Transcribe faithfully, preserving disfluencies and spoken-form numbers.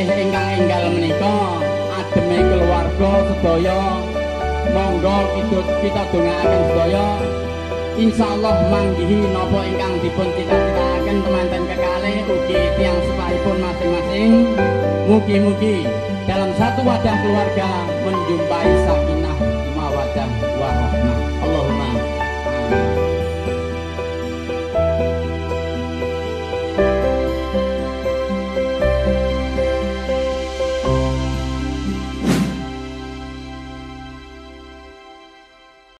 kekalih ingkang enggal menika ademe keluarga sedaya monggo kita kita dongaaken sedaya insyaallah manggihi napa ingkang dipun cita-citakaken temanten kekalih ugi tiyang sepahipun masing-masing mugi-mugi dalam satu wadah keluarga menjumpai sakinah